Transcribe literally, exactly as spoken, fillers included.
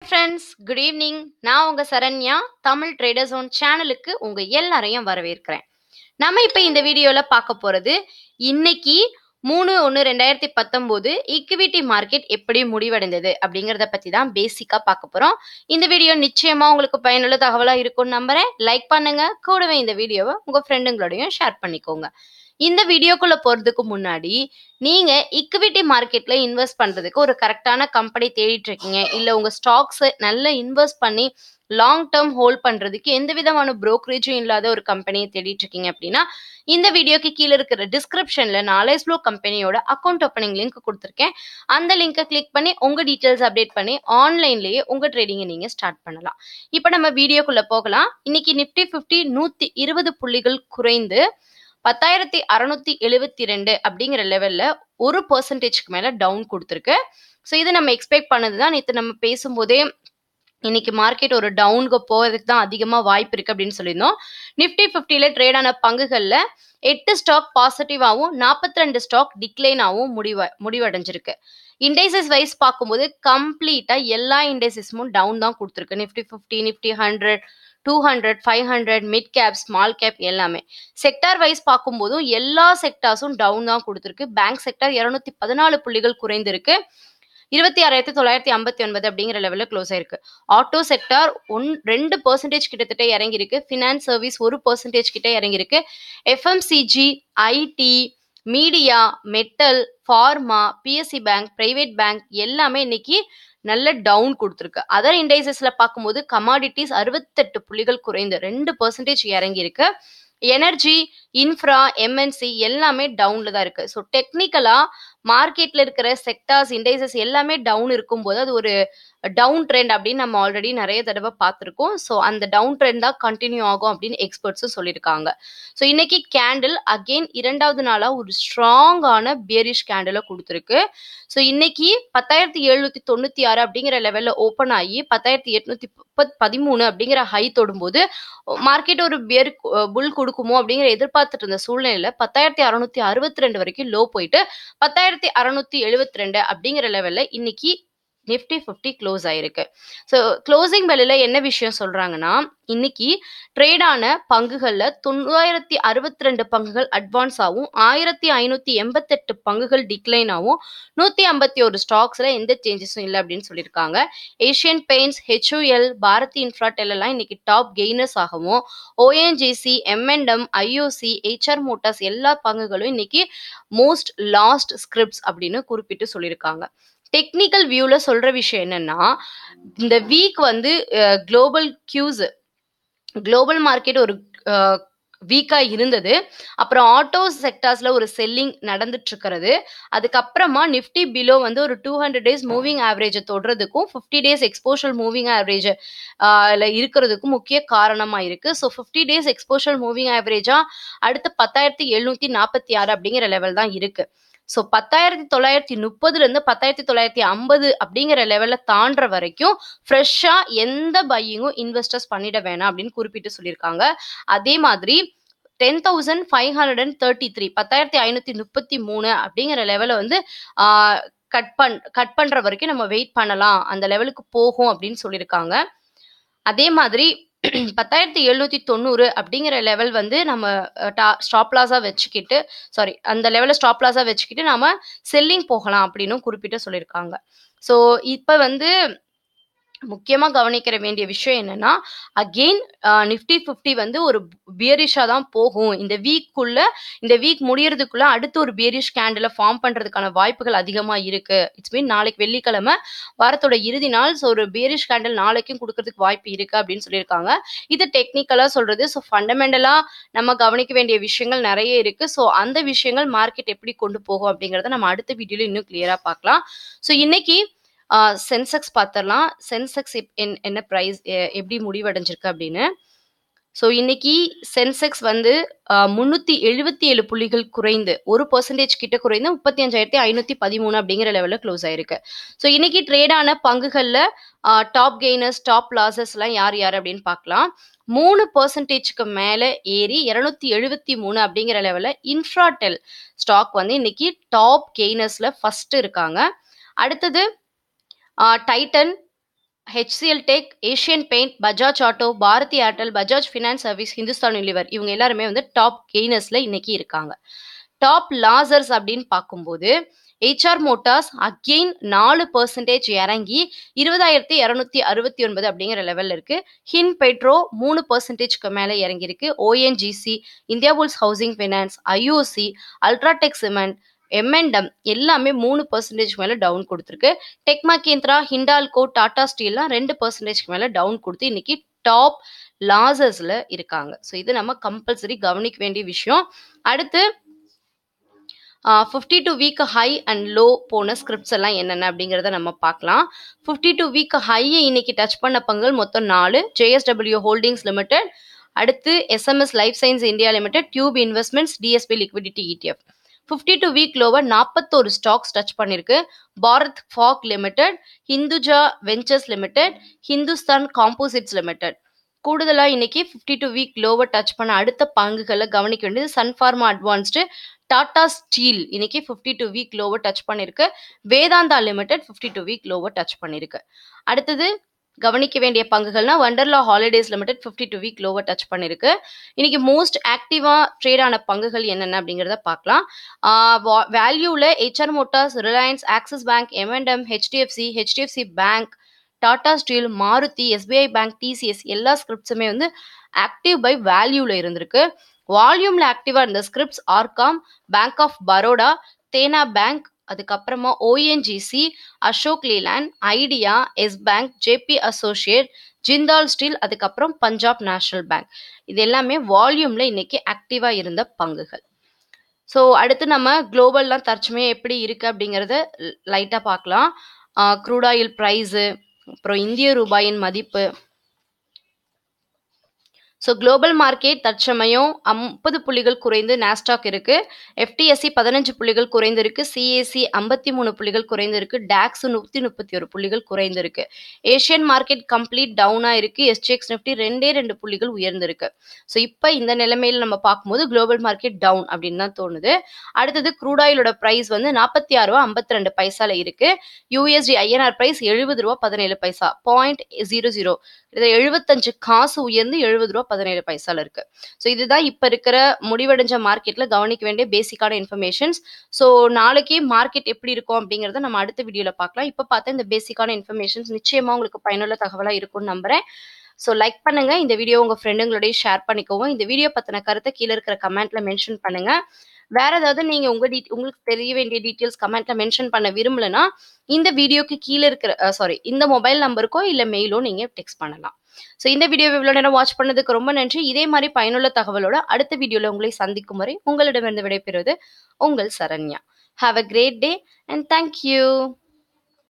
Friends, good evening. நான் உங்க Saranya. Tamil trader zone சேனலுக்கு உங்க எல்லாரையும் வரவேற்கிறேன். நம்ம இப்ப இந்த வீடியோல பார்க்க போறது இன்னைக்கு மூணு ஒன்று ரெண்டாயிரத்தி பத்தொன்பது ஈக்விட்டி மார்க்கெட் எப்படி முடிவடைந்தது அப்படிங்கறத பத்தி தான் பேசிக்கா பார்க்க போறோம். இந்த வீடியோ நிச்சயமா உங்களுக்கு பயனுள்ள தகவலா இருக்கும்னு நம்புறேன். லைக் பண்ணுங்க, கூடவே இந்த வீடியோவை உங்க ஃப்ரெண்டுங்களோடையும் ஷேர் பண்ணிக்கோங்க. இந்த வீடியோக்குள்ள போறதுக்கு முன்னாடி நீங்க ஈக்விட்டி மார்க்கெட்ல இன்வெஸ்ட் பண்றதுக்கு ஒரு கரெக்டான கம்பெனி தேடிட்டு இருக்கீங்க, இல்ல உங்க ஸ்டாக்ஸ் நல்லா இன்வெஸ்ட் பண்ணி லாங் டேர்ம் ஹோல்ட் பண்றதுக்கு எந்த விதமான புரோக்கரேஜும் இல்லாத ஒரு கம்பெனியை தேடிட்டு இருக்கீங்க அப்படின்னா இந்த வீடியோக்கு கீழே இருக்கிற டிஸ்கிரிப்ஷன்ல நாலேஜ் ப்ளோ கம்பெனியோட அக்கௌண்ட் ஓப்பனிங் லிங்க் கொடுத்துருக்கேன். அந்த லிங்கை கிளிக் பண்ணி உங்க டீட்டெயில்ஸ் அப்டேட் பண்ணி ஆன்லைன்லயே உங்க ட்ரேடிங்கை நீங்க ஸ்டார்ட் பண்ணலாம். இப்போ நம்ம வீடியோக்குள்ள போகலாம். இன்னைக்கு நிப்டி பிப்டி நூத்தி இருபது புள்ளிகள் குறைந்து பத்தாயிரத்தி அறுநூத்தி எழுபத்தி ரெண்டு அப்படிங்கிற லெவல்ல ஒரு பர்சன்டேஜ்க்கு மேல டவுன் கொடுத்துருக்கு. ஸோ இது நம்ம எக்ஸ்பெக்ட் பண்ணதுதான். நேற்று நம்ம பேசும்போதே இன்னைக்கு மார்க்கெட் ஒரு டவுனுக்கு போகிறதுக்கு தான் அதிகமாக வாய்ப்பு இருக்கு அப்படின்னு சொல்லியிருந்தோம். நிஃப்டி ஃபிஃப்டியில ட்ரேட் ஆன பங்குகளில் எட்டு ஸ்டாக் பாசிட்டிவாகவும் நாற்பத்தி ரெண்டு ஸ்டாக் டிக்ளைனாகவும் முடிவ முடிவடைஞ்சிருக்கு. இண்டைசஸ் வைஸ் பார்க்கும்போது கம்ப்ளீட்டா எல்லா இண்டைசஸும் டவுன் தான் கொடுத்துருக்கு. Nifty fifty, Nifty hundred, two hundred, five hundred, mid cap, small cap எல்லாமே. செக்டார் வைஸ் பார்க்கும்போதும் எல்லா செக்டார்ஸும் டவுன் தான் கொடுத்துருக்கு. பேங்க் செக்டார் இருநூத்தி பதினாலு புள்ளிகள் குறைந்திருக்கு. இருபத்தி ஆறாயிரத்தி தொள்ளாயிரத்தி ஐம்பத்தி ஒன்பது அப்படிங்கிற லெவலில் க்ளோஸ் ஆயிருக்கு. ஆட்டோ செக்டார் ஒன் ரெண்டு பர்சன்டேஜ் கிட்டத்தட்ட இறங்கியிருக்கு. ஃபினான்ஸ் சர்வீஸ் ஒரு பர்சன்டேஜ் கிட்ட இறங்கியிருக்கு. FMCG, IT, media, metal, pharma, PSC bank, private bank எல்லாமே இன்னைக்கு நல்ல டவுன் கொடுத்துருக்கு. அதர் இண்டைசஸ்ல பார்க்கும்போது கமாடிட்டிஸ் அறுபத்தெட்டு புள்ளிகள் குறைந்து ரெண்டு பர்சன்டேஜ் இறங்கியிருக்கு. எனர்ஜி, இன்ஃப்ரா, எம்என்சி எல்லாமே டவுன்ல தான் இருக்கு. ஸோ டெக்னிக்கலா மார்க்கெட்ல இருக்கிற செக்டார்ஸ் இண்டைசஸ் எல்லாமே டவுன் இருக்கும்போது அது ஒரு டவுன் ட்ரெண்ட் அப்படின்னு நம்ம ஆல்ரெடி நிறைய தடவை பார்த்துருக்கோம். ஸோ அந்த டவுன் ட்ரெண்ட் தான் கண்டினியூ ஆகும் அப்படின்னு எக்ஸ்பர்ட்ஸும் சொல்லியிருக்காங்க. ஸோ இன்னைக்கு கேண்டில் அகெயின் இரண்டாவது நாளா ஒரு ஸ்ட்ராங்கான பியரிஷ் கேண்டிலை கொடுத்துருக்கு. ஸோ இன்னைக்கு பத்தாயிரத்தி எழுநூத்தி தொண்ணூத்தி ஆறு அப்படிங்கிற லெவல்ல ஓப்பன் ஆகி பத்தாயிரத்தி எட்நூத்தி பதிமூணு அப்படிங்கிற ஹை தொடும்போது மார்க்கெட் ஒரு பியர் புல் கொடுக்குமோ அப்படிங்கிற எதிர்பார்த்துட்டு இருந்த சூழ்நிலையில பத்தாயிரத்தி அறுநூத்தி அறுபத்தி ரெண்டு வரைக்கும் லோ போயிட்டு பத்தாயிரத்தி அறுநூத்தி எழுபத்தி ரெண்டு அப்படிங்கிற லெவல்ல இன்னைக்கு நிஃப்டி ஃபிஃப்டி க்ளோஸ் ஆயிருக்கு. ஸோ க்ளோசிங் வேலையில என்ன விஷயம் சொல்றாங்கன்னா இன்னைக்கு ட்ரேடான பங்குகள்ல தொள்ளாயிரத்தி அறுபத்தி ரெண்டு பங்குகள் அட்வான்ஸ் ஆகும், ஆயிரத்தி ஐநூத்தி எண்பத்தி எட்டு பங்குகள் டிக்ளைன் ஆகும், நூத்தி ஐம்பத்தி ஒரு ஸ்டாக்ஸ்ல எந்த சேஞ்சஸும் இல்லை அப்படின்னு சொல்லியிருக்காங்க. Asian Paints, HUL, Bharti Infratel எல்லாம் இன்னைக்கு டாப் கெய்னர்ஸ் ஆகவும், ONGC, M and M, IOC, Eicher Motors எல்லா பங்குகளும் இன்னைக்கு மோஸ்ட் லாஸ்ட் ஸ்கிரிப்ட்ஸ் அப்படின்னு குறிப்பிட்டு சொல்லியிருக்காங்க. டெக்னிக்கல் வியூல சொல்ற விஷயம் என்னன்னா இந்த வீக் வந்து குளோபல் கியூஸ் குளோபல் மார்க்கெட் ஒரு வீக்கா இருந்தது. அப்புறம் ஆட்டோ செக்டார்ஸ்ல ஒரு செல்லிங் நடந்துட்டு இருக்கிறது. அதுக்கப்புறமா நிஃப்டி பிலோ வந்து ஒரு டூ ஹண்ட்ரட் டேஸ் மூவிங் ஆவரேஜை தொடுறதுக்கும் fifty days exponential moving average இருக்கிறதுக்கும் முக்கிய காரணமா இருக்கு. So fifty days exponential moving ஆவரேஜா அடுத்து பத்தாயிரத்தி எழுநூத்தி நாற்பத்தி ஆறு அப்படிங்கிற லெவல் தான் இருக்கு. ஸோ பத்தாயிரத்தி தொள்ளாயிரத்தி முப்பதுல இருந்து பத்தாயிரத்தி தொள்ளாயிரத்தி ஐம்பது அப்படிங்கிற லெவல்ல தாண்டுற வரைக்கும் ஃப்ரெஷ்ஷா எந்த பையிங்கும் இன்வெஸ்டர்ஸ் பண்ணிட வேணாம் அப்படின்னு குறிப்பிட்டு சொல்லியிருக்காங்க. அதே மாதிரி ten thousand five hundred and thirty three பத்தாயிரத்தி ஐநூத்தி முப்பத்தி மூணு அப்படிங்கிற லெவலை வந்து ஆஹ் கட் பண் கட் பண்ற வரைக்கும் நம்ம வெயிட் பண்ணலாம், அந்த லெவலுக்கு போகும் அப்படின்னு சொல்லியிருக்காங்க. அதே மாதிரி பத்தாயிரத்தி எழுநூத்தி தொண்ணூறு அப்படிங்கிற லெவல் வந்து நம்ம ஸ்டாப் லாஸா வச்சுக்கிட்டு சாரி அந்த லெவலில் ஸ்டாப் லாஸா வச்சுக்கிட்டு நாம செல்லிங் போகலாம் அப்படின்னு குறிப்பிட்டு சொல்லியிருக்காங்க. ஸோ இப்போ வந்து முக்கியமா கவனிக்கிற வேண்டிய விஷயம் என்னன்னா அகெயின் நிஃப்டி ஃபிஃப்டி வந்து ஒரு பியரிஷா தான் போகும். இந்த வீக்குள்ள இந்த வீக் முடியறதுக்குள்ள அடுத்து ஒரு பியரிஷ் கேண்டில ஃபார்ம் பண்றதுக்கான வாய்ப்புகள் அதிகமா இருக்கு. இட்ஸ் மீன் நாளைக்கு வெள்ளிக்கிழமை வாரத்தோட இறுதி நாள். ஸோ ஒரு பியரிஷ் கேண்டில் நாளைக்கும் கொடுக்கறதுக்கு வாய்ப்பு இருக்கு அப்படின்னு சொல்லியிருக்காங்க. இது டெக்னிக்கலா சொல்றது. ஸோ ஃபண்டமெண்டலா நம்ம கவனிக்க வேண்டிய விஷயங்கள் நிறைய இருக்கு. ஸோ அந்த விஷயங்கள் மார்க்கெட் எப்படி கொண்டு போகும் அப்படிங்கறத நம்ம அடுத்த வீடியோல இன்னும் கிளியரா பார்க்கலாம். ஸோ இன்னைக்கு சென்செக்ஸ் பார்த்துடலாம். சென்செக்ஸ் என்ன ப்ரைஸ் எப்படி முடிவடைஞ்சிருக்கு அப்படின்னு. ஸோ இன்னைக்கு சென்செக்ஸ் வந்து முன்னூத்தி எழுபத்தி ஏழு புள்ளிகள் குறைந்து ஒரு பர்சன்டேஜ் கிட்ட குறைந்து முப்பத்தி அஞ்சாயிரத்தி ஐநூத்தி பதிமூணு அப்படிங்கிற லெவலில் க்ளோஸ் ஆயிருக்கு. ஸோ இன்னைக்கு ட்ரேடான பங்குகள்ல டாப் கெய்னர்ஸ், டாப் லாசஸ் எல்லாம் யார் யார் அப்படின்னு பார்க்கலாம். மூணு பர்சன்டேஜ்க்கு மேல ஏறி இருநூத்தி எழுபத்தி மூணு அப்படிங்கிற லெவலில் இன்ஃப்ராடெல் ஸ்டாக் வந்து இன்னைக்கு டாப் கெய்னர்ஸ்ல ஃபர்ஸ்ட் இருக்காங்க. அடுத்தது Titan, HCL Tech, Asian Paint, Bajaj Auto, Bharti Airtel, Bajaj Finance Service, Hindustan Unilever இவங்க எல்லாருமே வந்து டாப் கெய்னர்ஸ்ல இன்னைக்கு இருக்காங்க. டாப் லாசர்ஸ் அப்படின்னு பார்க்கும்போது ஐச்சர் மோட்டார்ஸ் அகெயின் நாலு பர்சன்டேஜ் இறங்கி இருபதாயிரத்தி இரநூத்தி அறுபத்தி ஒன்பது அப்படிங்கிற லெவல்ல இருக்கு. ஹின் பெட்ரோ மூணு பர்சன்டேஜ்க்கு மேல இறங்கி இருக்கு. ONGC, India Bulls Housing Finance, IOC, UltraTech Cement, M and M எல்லாமே மூணு பர்சன்டேஜ் மேல டவுன் கொடுத்துருக்கு. டெக் மஹிந்திரா, ஹிண்டால்கோ, டாடா ஸ்டீல்லாம் ரெண்டு பர்சன்டேஜ்க்கு மேல டவுன் கொடுத்து இன்னைக்கு டாப் லாசர்ஸ்ல இருக்காங்க. ஸோ இது நம்ம கம்பல்சரி கவனிக்க வேண்டிய விஷயம். அடுத்து fifty two week high and low போன ஸ்கிரிப்ட்ஸ் எல்லாம் என்னென்ன அப்படிங்கிறத நம்ம பார்க்கலாம். ஃபிஃப்டி டூ வீக் ஹையை இன்னைக்கு டச் பண்ண பங்குகள் மொத்தம் நாலு. ஜேஎஸ்டபிள்யூ ஹோல்டிங்ஸ் லிமிடெட், அடுத்து SMS Life Science India Limited, Tube Investments, DSP liquidity ETF. Fifty two week லோவை நாற்பத்தோரு ஸ்டாக்ஸ் டச் பண்ணிருக்கு. பாரத் ஃபாக் limited, Hinduja Ventures Limited, Hindustan Composites Limited. கூடுதலா இன்னைக்கு ஃபிஃப்டி டூ வீக் லோவை டச் பண்ண அடுத்த பங்குகளை கவனிக்க வேண்டியது சன்ஃபார்மா அட்வான்ஸ்டு, டாடா ஸ்டீல் இன்னைக்கு ஃபிஃப்டி டூ வீக் லோவை டச் பண்ணிருக்கு. Vedanta Limited fifty two week லோவை டச் பண்ணிருக்கு. அடுத்தது கவனிக்க வேண்டிய பங்குகள்னா வண்டர்லா Holidays Limited fifty two week லோவை டச் பண்ணிருக்கு. இன்னைக்கு மோஸ்ட் ஆக்டிவா ட்ரேட் ஆன பங்குகள் என்னென்ன அப்படிங்கிறத பார்க்கலாம். வேல்யூல Eicher Motors, Reliance, Axis Bank, M and M, HDFC, HDFC Bank, Tata Steel, Maruti, SBI Bank, TCS எல்லா ஸ்கிரிப்ட்ஸுமே வந்து ஆக்டிவ் பை வேல்யூல இருந்திருக்கு. வால்யூம்ல ஆக்டிவா இருந்த scripts RCom, Bank of Baroda, Dena Bank, அதுக்கப்புறமா ONGC, Ashok Leyland, Idea, Yes Bank, JP Associate, Jindal Steel, அதுக்கப்புறம் பஞ்சாப் நேஷனல் பேங்க். இது எல்லாமே வால்யூம்ல இன்னைக்கு ஆக்டிவா இருந்த பங்குகள். ஸோ அடுத்து நம்ம குளோபல்லாம் தற்சமயம் எப்படி இருக்கு அப்படிங்கிறத லைட்டா பார்க்கலாம். க்ரூட் ஆயில் ப்ரைஸு, அப்புறம் இந்திய ரூபாயின் மதிப்பு. ஸோ குளோபல் மார்க்கெட் தற்சமயம் ஐம்பது புள்ளிகள் குறைந்து நாஸ்டாக் இருக்கு. எஃப்டிஎஸ்சி பதினஞ்சு புள்ளிகள் குறைந்து இருக்கு. சிஏசி ஐம்பத்தி மூணு புள்ளிகள் குறைந்து இருக்கு. டாக்ஸ் நூற்றி முப்பத்தி ஒரு புள்ளிகள் குறைந்து இருக்கு. ஏஷியன் மார்க்கெட் கம்ப்ளீட் டவுனா இருக்கு. எஸ்ஜிஎக்ஸ் நிஃப்டி ரெண்டே ரெண்டு புள்ளிகள் உயர்ந்திருக்கு. ஸோ இப்போ இந்த நிலைமையில நம்ம பார்க்கும்போது குளோபல் மார்க்கெட் டவுன் அப்படின்னு தான் தோணுது. அடுத்தது க்ரூட் ஆயிலோட பிரைஸ் வந்து நாற்பத்தி ஆறு ரூபா ஐம்பத்தி ரெண்டு பைசால இருக்கு. யூஎஸ்டி ஐஎன்ஆர் பிரைஸ் எழுபது ரூபா பதினேழு பைசா பாயிண்ட் ஜீரோ ஜீரோ இதை எழுபத்தஞ்சு காசு உயர்ந்து எழுபது ரூபா பதினேழு பைசால இருக்கு. ஸோ இதுதான் இப்ப இருக்கிற முடிவடைஞ்ச மார்க்கெட்ல கவனிக்க வேண்டிய பேசிக்கான இன்ஃபர்மேஷன்ஸ். ஸோ நாளைக்கு மார்க்கெட் எப்படி இருக்கும் அப்படிங்கறத நம்ம அடுத்த வீடியோல பார்க்கலாம். இப்ப பார்த்தா இந்த பேசிக்கான இன்ஃபர்மேஷன்ஸ் நிச்சயமா உங்களுக்கு பயனுள்ள தகவலா இருக்கும்னு நம்புறேன். ஸோ லைக் பண்ணுங்க, இந்த வீடியோ உங்க ஃப்ரெண்டுங்களோடய ஷேர் பண்ணிக்கோங்க. இந்த வீடியோ பத்தின கருத்தை கீழே இருக்கிற கமெண்ட்ல மென்ஷன் பண்ணுங்க. வேற ஏதாவது நீங்க உங்க டீ உங்களுக்கு தெரிய வேண்டிய டீட்டெயில்ஸ் கமெண்ட்ல மென்ஷன் பண்ண விரும்பலனா இந்த வீடியோக்கு கீழே இருக்கிற சாரி இந்த மொபைல் நம்பருக்கோ இல்ல மெயிலோ நீங்க டெக்ஸ்ட் பண்ணலாம். ஸோ இந்த வீடியோ இவ்வளவு நேரம் வாட்ச் பண்ணதுக்கு ரொம்ப நன்றி. இதே மாதிரி பயனுள்ள தகவலோட அடுத்த வீடியோல உங்களை சந்திக்கும் வரை உங்களிடமிருந்து விடைபெறுவது உங்கள் Saranya. Have a great day and thank you.